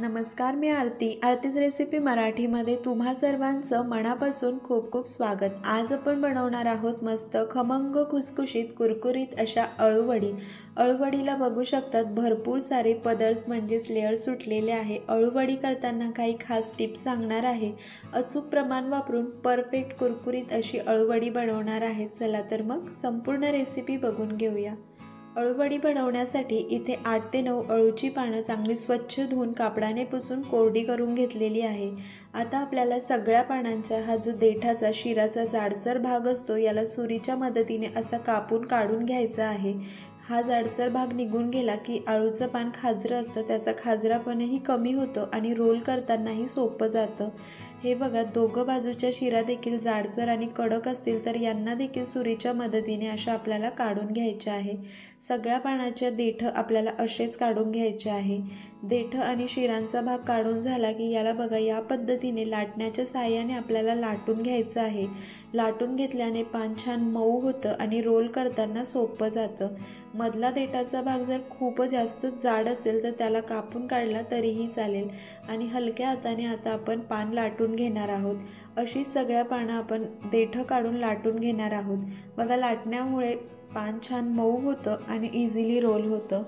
नमस्कार, मी आरतीच रेसिपी मराठीमध्ये तुम्हा सर्वांचं मनापासून खूप खूप स्वागत। आज आपण बनवणार आहोत मस्त खमंग खुसखुशीत कुरकुरीत अशा अळूवडी। अळूवडीला बघू शकतात भरपूर सारे पदर्स म्हणजेच लेयर सुटलेले आहे। अळूवडी करताना काही खास टिप्स सांगणार आहे। अचूक प्रमाण वापरून परफेक्ट कुरकुरीत अशी अळूवडी बनवणार आहे। चला तर मग संपूर्ण रेसिपी बघून घेऊया। अळूवडी बनवण्यासाठी इथे 8 ते 9 अळूची पानं चांगली स्वच्छ धुवून कापडाने पुसून कोरडी करून घेतलेली आहे। आता आपल्याला सगळ्या पानांचा हा जो देठाचा शिराचा जाडसर भाग असतो याला सुरीच्या मदतीने असा कापून काढून घ्यायचा आहे। हा जाडसर भाग निघून गेला की अळूचं पान खाजरं असतं त्याचा खाजरापणही कमी होतो आणि रोल करतानाही सोपं जातं। हे बघा, दोघं बाजूच्या शिरा देखील जाडसर आणि कडक असतील तर यांना देखील सुरीच्या मदतीने अशा आपल्याला काढून घ्यायचे आहे। सगळ्या पानाच्या देठ आपल्याला असेच काढून घ्यायचे आहे। देठ आणि शिरांचा भाग काढून झाला की याला बघा या पद्धतीने लाटण्याच्या साहाय्याने आपल्याला लाटून घ्यायचं आहे। लाटून घेतल्याने पान छान मऊ होतं आणि रोल करताना सोपं जातं। मधला देठाचा भाग जर खूप जास्त जाड असेल तर त्याला कापून काढला तरीही चालेल। आणि हलक्या हाताने आता आपण पान लाटून घेणार आहोत। अशी सगळ्या पानं आपण देठ काढून लाटून घेणार आहोत। बघा, लाटण्यामुळे पान छान मऊ होतं आणि इझिली रोल होतं।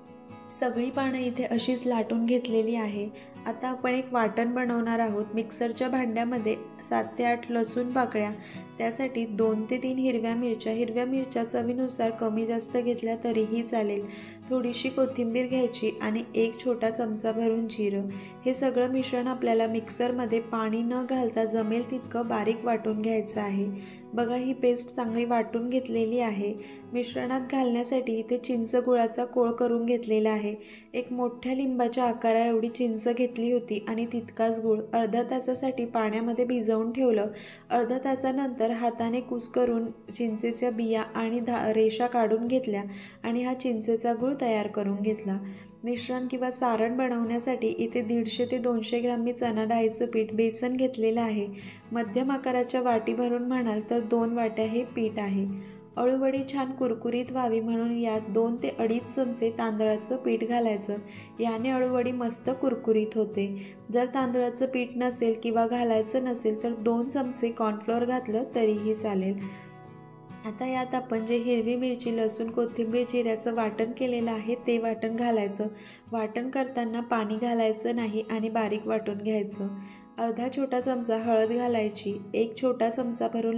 सगळी पानं इथे अशीच लाटून घेतलेली आहे। आता आपण एक वाटण बनवणार आहोत। मिक्सरच्या भांड्यामध्ये 7 ते 8 लसूण पाकळ्या, त्यासाठी 2 ते 3 हिरव्या मिरच्या चवीनुसार कमी जास्त घेतल्या तरीही चालेल। थोडीशी कोथिंबीर घ्यायची आणि 1 छोटा चमचा भरून जिरं। हे सगळं मिश्रण आपल्याला मिक्सरमध्ये पाणी न घालता जमेल तितकं बारीक वाटून घ्यायचं आहे। बघा, ही पेस्ट चांगली वाटून घेतलेली आहे। मिश्रणात घालण्यासाठी इथे चिंच गुळाचा कोळ करून घेतलेला आहे। एक मोठ्या लिंबाच्या आकारा एवढी चिंच घेतली होती आणि तितकाच गुळ अर्ध्या तासासाठी पाण्यामध्ये भिजवून ठेवलं। अर्ध्या तासानंतर हाताने कुस्करून चिंचेच्या बिया आणि रेषा काढून घेतल्या आणि हा चिंचेचा गुळ तयार करून घेतला। मिश्रण किंवा सारण बनवण्यासाठी इथे 150 ते 200 ग्रॅम मी चणा डाळीचं पीठ बेसन घेतलेलं आहे। मध्यम आकाराच्या वाटी भरून म्हणाल तर 2 वाट्या हे पीठ आहे। अळूवडी छान कुरकुरीत व्हावी म्हणून यात 2 ते 2.5 चमचे तांदळाचं पीठ घालायचं। याने अळूवडी मस्त कुरकुरीत होते। जर तांदळाचं पीठ नसेल किंवा घालायचं नसेल तर 2 चमचे कॉर्नफ्लोअर घातलं तरीही चालेल। आता यात आपण जे हिरवी मिरची, लसूण, कोथिंबीर, जिऱ्याचं वाटण केलेलं आहे ते वाटण घालायचं। वाटण करताना पाणी घालायचं नाही आणि बारीक वाटून घ्यायचं। अर्धा छोटा चमचा हळद घालायची। 1 छोटा चमचा भरून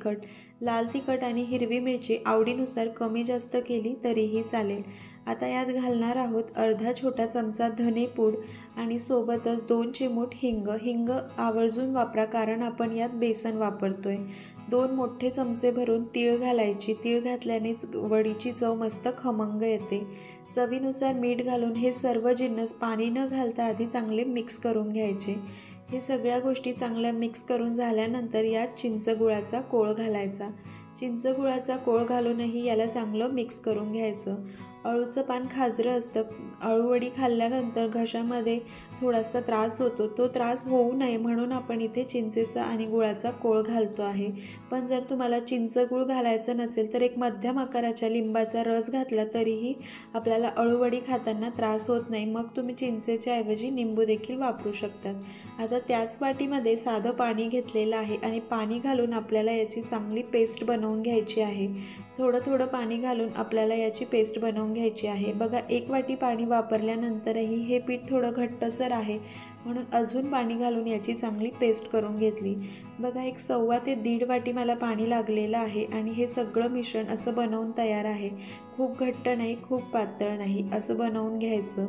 लाल तिखट आणि हिरवी मिरची आवडीनुसार कमी जास्त केली तरीही चालेल। आता यात घालणार आहोत अर्धा छोटा चमचा धनेपूड आणि सोबतच 2 चिमूट हिंग आवर्जून वापरा कारण आपण यात बेसन वापरतोय। 2 मोठे चमचे भरून तीळ घालायची। तीळ घातल्यानेच वडीची चव मस्त खमंग येते। चवीनुसार मीठ घालून हे सर्व जिन्नस पाणी न घालता आधी चांगले मिक्स करून घ्यायचे। हे सगळ्या गोष्टी चांगल्या मिक्स करून झाल्यानंतर यात चिंच गुळाचा कोळ घालायचा। चिंच गुळाचा कोळ घालूनही याला चांगलं मिक्स करून घ्यायचं। अळूचं पान खाजरं असतं। अळूवडी खाल्ल्यानंतर घशामध्ये थोडासा त्रास होतो, तो त्रास होऊ नये म्हणून आपण इथे चिंचेचा आणि गुळाचा कोळ घालतो आहे। पण जर तुम्हाला चिंच गुळ घालायचं नसेल तर एक मध्यम आकाराच्या लिंबाचा रस घातला तरीही आपल्याला अळूवडी खाताना त्रास होत नाही। मग तुम्ही चिंचेच्या ऐवजी लिंबू देखील वापरू शकतात। आता त्याच वाटीमध्ये साधं पाणी घेतलेलं आहे आणि पाणी घालून आपल्याला याची चांगली पेस्ट बनवून घ्यायची आहे। थोडं पाणी घालून आपल्याला याची पेस्ट बनवून घ्यायची आहे। बघा, 1 वाटी पाणी वापरल्यानंतरही हे पीठ थोडं घट्टसर आहे म्हणून अजून पाणी घालून याची चांगली पेस्ट करून घेतली। बघा, 1 ते 1.5 वाटी मला पाणी लागलेलं आहे आणि हे सगळं मिश्रण असं बनवून तयार आहे। खूप घट्ट नाही, खूप पातळ नाही, असं बनवून घ्यायचं।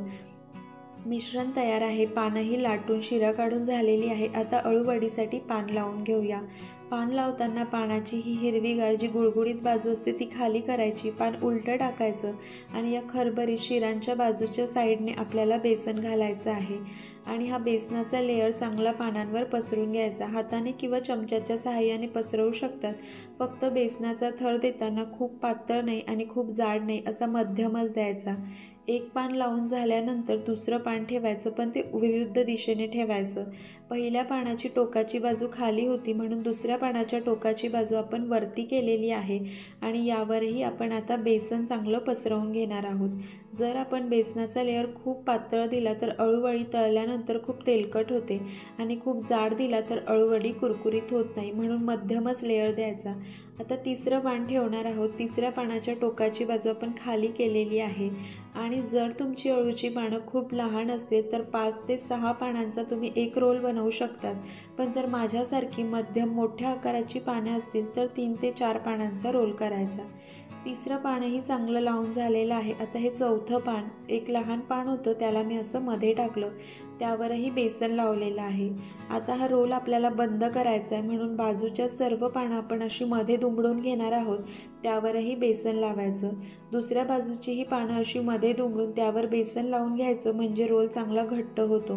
मिश्रण तयार आहे। पानही लाटून शिरा काढून झालेली आहे। आता अळूवडीसाठी पान लावून घेऊया। पान लावताना पानाची ही हिरवीगार जी गुळगुळीत बाजू असते ती खाली करायची। पान उलटं टाकायचं आणि या खरबरीत शिरांच्या बाजूच्या साईडने आपल्याला बेसन घालायचं आहे आणि हा बेसनाचा लेयर चांगला पानांवर पसरून घ्यायचा। हाताने किंवा चमच्याच्या सहाय्याने पसरवू शकतात। फक्त बेसनाचा थर देताना खूप पातळ नाही आणि खूप जाड नाही, असा मध्यमच द्यायचा। 1 पान लावून झाल्यानंतर दुसरं पान ठेवायचं, पण ते विरुद्ध दिशेने ठेवायचं। पहिल्या पानाची टोकाची बाजू खाली होती म्हणून दुसऱ्या पानाच्या टोकाची बाजू आपण वरती केलेली आहे आणि यावरही आपण आता बेसन चांगलं पसरवून घेणार आहोत। जर आपण बेसनाचा लेअर खूप पातळ दिला तर अळूवडी तळल्यानंतर खूप तेलकट होते आणि खूप जाड दिला तर अळूवडी कुरकुरीत होत नाही, म्हणून मध्यमच लेअर द्यायचा। आता तिसरं पान ठेवणार आहोत। तिसऱ्या पानाच्या टोकाची बाजू आपण खाली केलेली आहे आणि जर तुमची अळूची पानं खूप लहान असतील तर 5 ते 6 पानांचा तुम्ही एक रोल बनवू शकतात, पण जर माझ्यासारखी मध्यम मोठ्या आकाराची पाने असतील तर 3 ते 4 पानांचा रोल करायचा। तिसरं पानही चांगलं लावून झालेलं आहे। आता हे चौथं पान, एक लहान पान होतं त्याला मी असं मध्ये टाकलं, त्यावरही बेसन लावलेलं आहे। आता हा रोल आपल्याला बंद करायचा आहे, म्हणून बाजूच्या सर्व पानं आपण अशी मध्ये दुमडून घेणार आहोत, त्यावरही बेसन लावायचं। दुसऱ्या बाजूचीही पानं अशी मध्ये दुमडून त्यावर बेसन लावून घ्यायचं, म्हणजे रोल चांगला घट्ट होतो।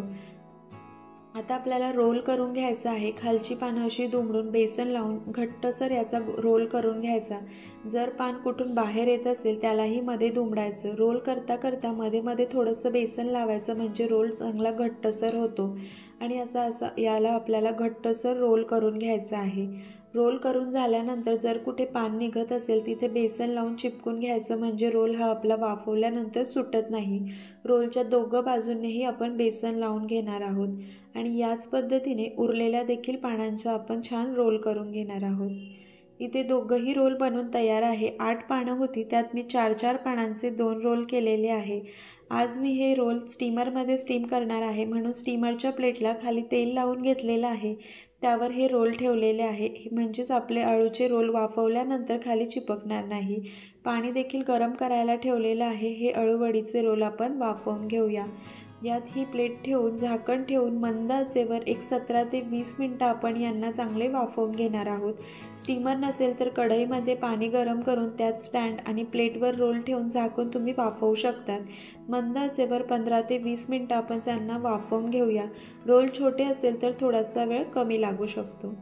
आता आपल्याला रोल करून घ्यायचा आहे। खालची पानं अशी दुमडून बेसन लावून घट्टसर याचा रोल करून घ्यायचा। जर पान कुठून बाहेर येत असेल त्यालाही मध्ये दुमडायचं। रोल करता करता मध्ये मध्ये थोडंसं बेसन लावायचं, म्हणजे रोल चांगला घट्टसर होतो आणि असा याला आपल्याला घट्टसर रोल करून घ्यायचा आहे। रोल करून झाल्यानंतर जर कुठे पान निघत असेल तिथे बेसन लावून चिपकून घ्यायचं, म्हणजे रोल हा आपला वाफवल्यानंतर सुटत नाही। रोलच्या दोघं बाजूंनीही आपण बेसन लावून घेणार आहोत आणि याच पद्धतीने उरलेल्या देखील पानांचा आपण छान रोल करून घेणार आहोत। इथे दोघंही रोल बनवून तयार आहे। 8 पानं होती, त्यात मी 4-4 पानांचे 2 रोल केलेले आहे। आज मी हे रोल स्टीमरमध्ये स्टीम करणार आहे, म्हणून स्टीमरच्या प्लेटला खाली तेल लावून घेतलेलं आहे, त्यावर हे रोल ठेवलेले आहे, म्हणजेच आपले अळूचे रोल वाफवल्यानंतर खाली चिपकणार नाही। पाणी देखील गरम करायला ठेवलेलं आहे। हे अळूवडीचे रोल आपण वाफवून घेऊया। यात ही प्लेट ठेवून झाकण ठेवून मंद आचेवर एक 17 ते 20 मिनिटं आपण यांना चांगले वाफवून घेणार आहोत। स्टीमर नसेल तर कढईमध्ये पाणी गरम करून त्यात स्टँड आणि प्लेटवर रोल ठेवून झाकून तुम्ही वाफवू शकतात। मंद आचेवर 15 ते 20 मिनिटं आपण त्यांना वाफवून घेऊया। रोल छोटे असेल तर थोडासा वेळ कमी लागू शकतो।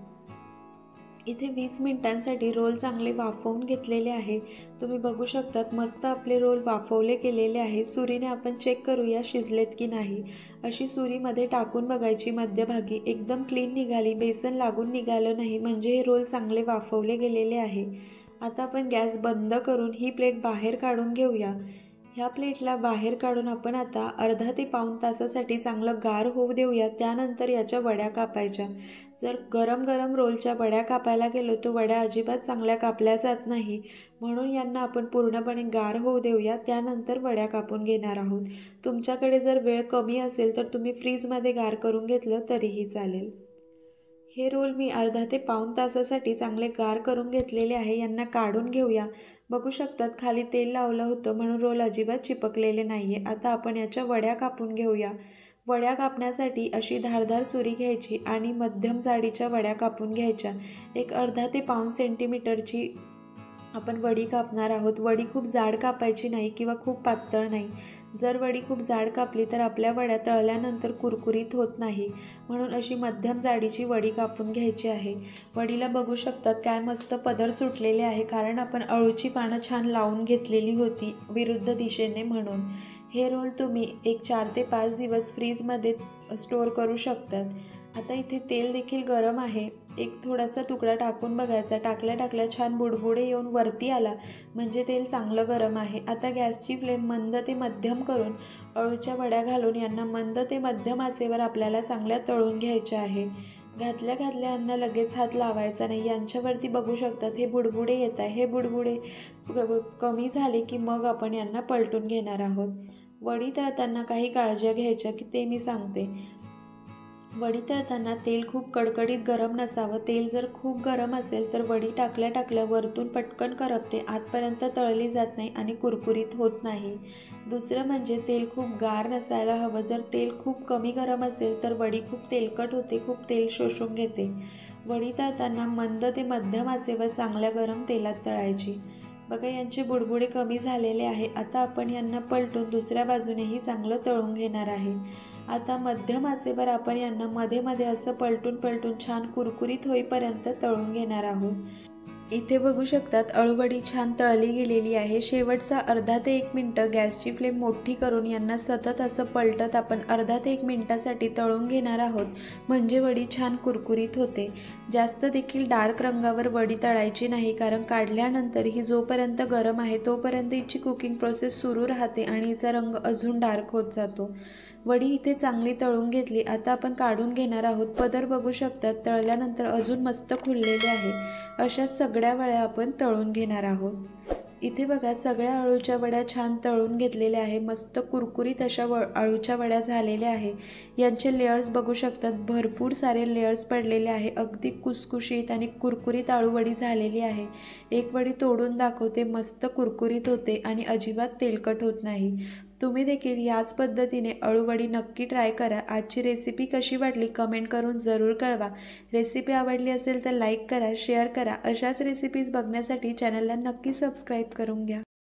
इथे 20 मिनिटांसाठी रोल चांगले वाफवून घेतलेले आहे। तुम्ही बघू शकतात मस्त आपले रोल वाफवले गेलेले आहे। सुरीने आपण चेक करूया शिजलेत की नाही। अशी सुरीमध्ये टाकून बघायची मध्यभागी, एकदम क्लीन निघाली, बेसन लागून निघालं नाही, म्हणजे हे रोल चांगले वाफवले गेलेले आहे। आता आपण गॅस बंद करून ही प्लेट बाहेर काढून घेऊया। ह्या प्लेटला बाहेर काढून आपण आता अर्धा ते पाऊण तासासाठी चांगलं गार होऊ देऊया। त्यानंतर याच्या वड्या कापायच्या। जर गरम गरम रोलच्या वड्या कापायला गेलो तर वड्या अजिबात चांगल्या कापल्या जात नाही, म्हणून यांना आपण पूर्णपणे गार होऊ देऊया, त्यानंतर वड्या कापून घेणार आहोत। तुमच्याकडे जर वेळ कमी असेल तर तुम्ही फ्रीजमध्ये गार करून घेतलं तरीही चालेल। हे रोल मी अर्धा ते पाऊण तासासाठी चांगले गार करून घेतलेले आहे। यांना काढून घेऊया। बघू शकतात खाली तेल लावलं होतं म्हणून रोल अजिबात चिपकलेले नाही आहे। आता आपण याच्या वड्या कापून घेऊया। वड्या कापण्यासाठी अशी धारदार सुरी घ्यायची आणि मध्यम जाडीच्या वड्या कापून घ्यायच्या। एक अर्धा ते पाऊण सेंटीमीटरची आपण वडी कापणार आहोत। वडी खूप जाड कापायची नाही किंवा खूप पातळ नाही। जर वडी खूप जाड कापली तर आपल्या वड्या तळल्यानंतर कुरकुरीत होत नाही, म्हणून अशी मध्यम जाडीची वडी कापून घ्यायची आहे। वडीला बघू शकतात काय मस्त पदर सुटलेले आहे, कारण आपण अळूची पानं छान लावून घेतलेली होती विरुद्ध दिशेने, म्हणून हे रोल तुम्ही एक 4 ते 5 दिवस फ्रीजमध्ये स्टोअर करू शकतात। आता इथे तेल देखील गरम आहे। एक थोडासा तुकडा टाकून बघायचा। टाकल्या टाकल्या छान बुडबुडे येऊन वरती आला, म्हणजे तेल चांगलं गरम आहे। आता गॅसची फ्लेम मंद ते मध्यम करून अळूच्या वड्या घालून यांना मंद ते मध्यम आचेवर आपल्याला चांगल्या तळून घ्यायच्या आहे। घातल्या घातल्या यांना लगेच हात लावायचा नाही। यांच्यावरती बघू शकतात हे बुडबुडे येत आहे। हे बुडबुडे कमी झाले की मग आपण यांना पलटून घेणार आहोत। वडी तळताना काही काळज्या घ्यायच्या की ते मी सांगते। वडी तळताना तेल खूप कडकडीत गरम नसावं। तेल जर खूप गरम असेल तर वडी टाकल्या टाकल्या वरतून पटकन करपते, आतपर्यंत तळली जात नाही आणि कुरकुरीत होत नाही। दुसरं म्हणजे तेल खूप गार नसायला हवं। जर तेल खूप कमी गरम असेल तर वडी खूप तेलकट होते, खूप तेल शोषून घेते। वडी तळताना मंद ते मध्यम आचेवर चांगल्या गरम तेलात तळायची। बघा यांचे बुडबुडे कमी झालेले आहे। आता आपण यांना पलटून दुसऱ्या बाजूनेही चांगलं तळून घेणार आहे। आता मध्यम आचेवर आपण यांना मध्ये मध्ये असं पलटून पलटून छान कुरकुरीत होईपर्यंत तळून घेणार आहोत। इथे बघू शकतात अळूवडी छान तळली गेलेली आहे। शेवटचा अर्धा ते 1 मिनिट गॅसची फ्लेम मोठी करून यांना सतत असं पलटत आपण अर्धा ते 1 मिनिटासाठी तळून घेणार आहोत, म्हणजे वडी छान कुरकुरीत होते। जास्त देखील डार्क रंगावर वडी तळायची नाही, कारण काढल्यानंतर ही जोपर्यंत गरम आहे तोपर्यंत हिची कुकिंग प्रोसेस सुरू राहते आणि हिचा रंग अजून डार्क होत जातो। वडी इथे चांगली तळून घेतली, आता आपण काढून घेणार आहोत। पदर बघू शकतात तळल्यानंतर अजून मस्त खुललेले आहे। अशा सगळ्या वड्या आपण तळून घेणार आहोत। इथे बघा सगळ्या अळूच्या वड्या छान तळून घेतलेल्या आहे, मस्त कुरकुरीत अशा अळूच्या वड्या झालेल्या आहे। यांचे लेयर्स बघू शकतात, भरपूर सारे लेयर्स पडलेले आहे। अगदी कुसकुशीत आणि कुरकुरीत अळूवडी झालेली आहे। एक वडी तोडून दाखवते, मस्त कुरकुरीत होते आणि अजिबात तेलकट होत नाही। तुम्ही देखील याच पद्धतीने अळूवडी नक्की ट्राय करा। आजची रेसिपी कशी वाटली कमेंट करून जरूर कळवा। रेसिपी आवडली असेल तर लाईक करा, शेअर करा। अशाच रेसिपीज बघण्यासाठी चॅनलला नक्की सबस्क्राईब करून घ्या।